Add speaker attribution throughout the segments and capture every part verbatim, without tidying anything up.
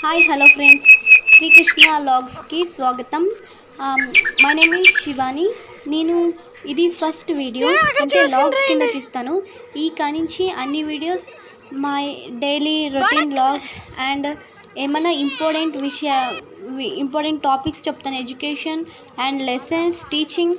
Speaker 1: Hi hello friends, Srikrishna లాగ్స్కి స్వాగతం. My name is Shivani. నేను ఇది ఫస్ట్ వీడియో అంటే లాగ్ కింద తీస్తాను. ఈ కానించి అన్ని videos my daily routine vlogs and ఏమైనా ఇంపార్టెంట్ విషయ ఇంపార్టెంట్ టాపిక్స్ చెప్తాను. Education and lessons, teaching,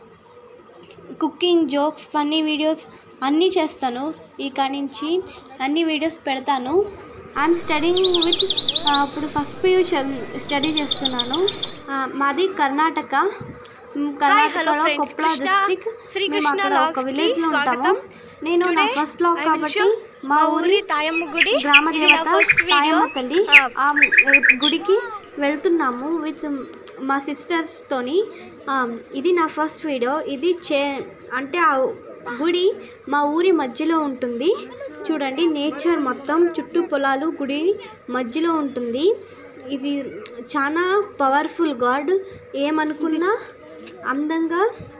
Speaker 1: cooking, jokes, funny videos అన్నీ చేస్తాను. ఈ కానించి అన్ని వీడియోస్ పెడతాను. ఐఎమ్ స్టడీయింగ్ విత్ ఇప్పుడు ఫస్ట్ పీయూ స్టడీ చేస్తున్నాను. మాది కర్ణాటక కర్ణాటకలో కొప్పల డిస్ట్రిక్ట్. మేము అక్కడ ఒక విలేజ్లో ఉంటాము. నేను నా ఫస్ట్ లాగ్ కాబట్టి మా ఊరి తాయమ్మ గుడి గ్రామ దేవత తాయమ్మ తల్లి ఆ గుడికి వెళ్తున్నాము విత్ మా సిస్టర్స్తోని. ఇది నా ఫస్ట్ వీడియో. ఇది చే అంటే ఆ గుడి మా ఊరి మధ్యలో ఉంటుంది. చూడండి, నేచర్ మొత్తం చుట్టూ పొలాలు గుడి మధ్యలో ఉంటుంది. ఇది చాలా పవర్ఫుల్ గాడ్. ఏమనుకున్నా అందంగా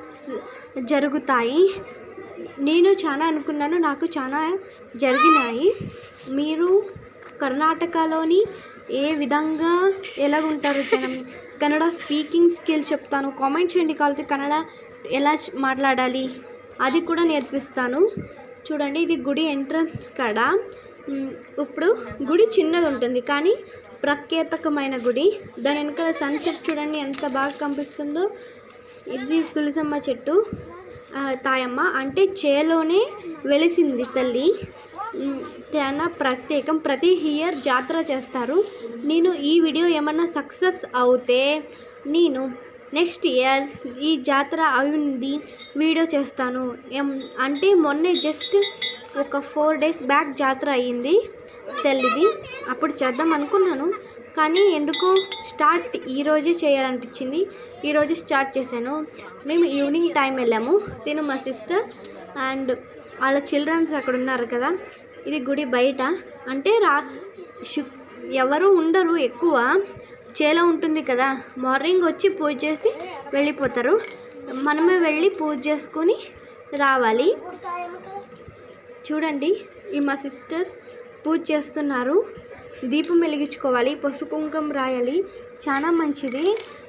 Speaker 1: జరుగుతాయి. నేను చాలా అనుకున్నాను, నాకు చాలా జరిగినాయి. మీరు కర్ణాటకలోని ఏ విధంగా ఎలా ఉంటారు జనం? కన్నడ స్పీకింగ్ స్కిల్ చెప్తాను. కామెంట్ చేయండి, కాలితే కన్నడ ఎలా మాట్లాడాలి అది కూడా నేర్పిస్తాను. చూడండి, ఇది గుడి ఎంట్రన్స్ కాడ. ఇప్పుడు గుడి చిన్నది ఉంటుంది కానీ ప్రఖ్యాతకమైన గుడి. దాని వెనకాల సన్సెట్ చూడండి ఎంత బాగా కనిపిస్తుందో. ఇది తులసమ్మ చెట్టు. తాయమ్మ అంటే చేలోనే వెలిసింది తల్లి. చాలా ప్రత్యేకం. ప్రతి ఇయర్ జాతర చేస్తారు. నేను ఈ వీడియో ఏమన్నా సక్సెస్ అవుతే నేను నెక్స్ట్ ఇయర్ ఈ జాతర అయింది వీడియో చేస్తాను. ఏం అంటే మొన్నే జస్ట్ ఒక ఫోర్ డేస్ బ్యాక్ జాతర అయ్యింది తల్లిది. అప్పుడు చేద్దాం అనుకున్నాను కానీ ఎందుకో స్టార్ట్ ఈరోజే చేయాలనిపించింది. ఈరోజు స్టార్ట్ చేశాను. మేము ఈవినింగ్ టైం వెళ్ళాము. తిను మా సిస్టర్ అండ్ వాళ్ళ చిల్డ్రన్స్ అక్కడ ఉన్నారు కదా. ఇది గుడి బయట. అంటే రా శు ఎవరు ఉండరు ఎక్కువ. చేలో ఉంటుంది కదా. మార్నింగ్ వచ్చి పూజ చేసి వెళ్ళిపోతారు. మనమే వెళ్ళి పూజ చేసుకొని రావాలి. చూడండి, ఈ మా సిస్టర్స్ పూజ చేస్తున్నారు. దీపం వెలిగించుకోవాలి, పసుపు కుంకుమ రాయాలి, చాలా మంచిది.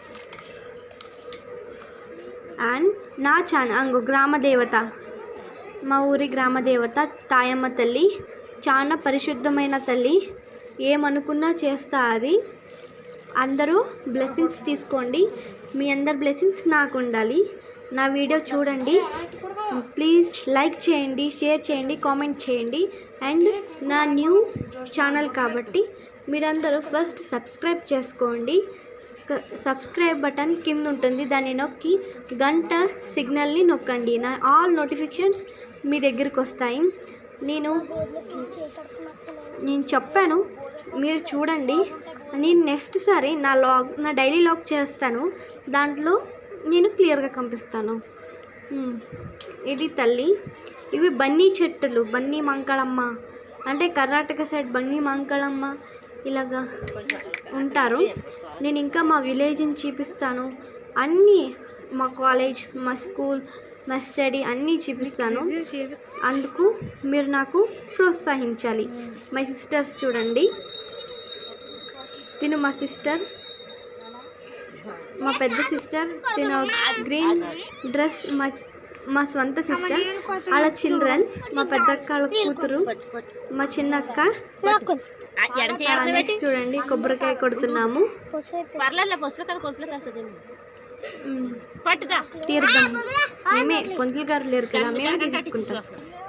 Speaker 1: అండ్ నా ఛానల్ అంగు గ్రామ దేవత, మా ఊరి గ్రామ దేవత తాయమ్మ తల్లి చాలా పరిశుద్ధమైన తల్లి. ఏమనుకున్నా చేస్తా అది. అందరూ బ్లెస్సింగ్స్ తీసుకోండి. మీ అందరి బ్లెస్సింగ్స్ నాకు ఉండాలి. నా వీడియో చూడండి, ప్లీజ్ లైక్ చేయండి, షేర్ చేయండి, కామెంట్ చేయండి. అండ్ నా న్యూ ఛానల్ కాబట్టి మీరందరూ ఫస్ట్ సబ్స్క్రైబ్ చేసుకోండి. సబ్స్క్రైబ్ బటన్ కింద ఉంటుంది, దాన్ని నొక్కి గంట సిగ్నల్ని నొక్కండి. నా ఆల్ నోటిఫికేషన్స్ మీ దగ్గరికి వస్తాయి. నేను నేను చెప్పాను, మీరు చూడండి. నేను నెక్స్ట్ సారి నా లాగ్ నా డైలీ లాగ్ చేస్తాను. దాంట్లో నేను క్లియర్గా కనిపిస్తాను. ఇది తల్లి. ఇవి బన్నీ చెట్టులు. బన్నీ మంకళమ్మ అంటే కర్ణాటక సైడ్ బన్నీ మంకళమ్మ ఇలాగా ఉంటారు. నేను ఇంకా మా విలేజ్ని చూపిస్తాను. అన్నీ మా కాలేజ్, మా స్కూల్, మా స్టడీ అన్నీ చూపిస్తాను. అందుకు మీరు నాకు ప్రోత్సహించాలి. మై సిస్టర్స్ చూడండి. తిను మా సిస్టర్, మా పెద్ద సిస్టర్. తిను గ్రీన్ డ్రెస్ మా మా స్వంత సిస్టర్. వాళ్ళ చిల్డ్రన్, మా పెద్దక్క వాళ్ళ కూతురు, మా చిన్నక్క. నెక్స్ట్ చూడండి, కొబ్బరికాయ కొడుతున్నాము. తీర్థం మేమే, పొంతులు గారు లేరు కదా, మేమే తీసుకుంటాం.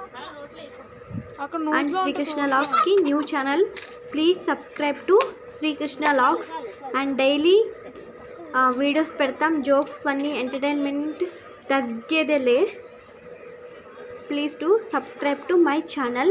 Speaker 1: అండ్ శ్రీకృష్ణ లాగ్స్కి new channel. Please subscribe to Srikrishna vlogs. And daily videos పెడతాం. జోక్స్, ఫన్నీ, ఎంటర్టైన్మెంట్ తగ్గేదేలే. Please to subscribe to my channel.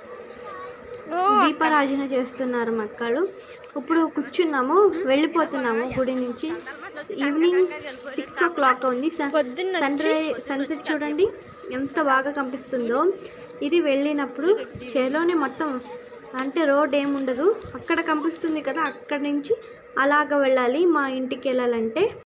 Speaker 1: దీపారాజన చేస్తున్నారు మక్కలు. ఇప్పుడు కూర్చున్నాము, వెళ్ళిపోతున్నాము గుడి నుంచి. ఈవినింగ్ సిక్స్ ఓ క్లాక్ ఉంది. సన్ సన్సెట్ చూడండి ఎంత బాగా కనిపిస్తుందో. ఇది వెళ్ళినప్పుడు చేలోనే మొత్తం అంటే రోడ్ ఏముండదు, అక్కడ కనిపిస్తుంది కదా. అక్కడి నుంచి అలాగ వెళ్ళాలి మా ఇంటికి వెళ్ళాలంటే.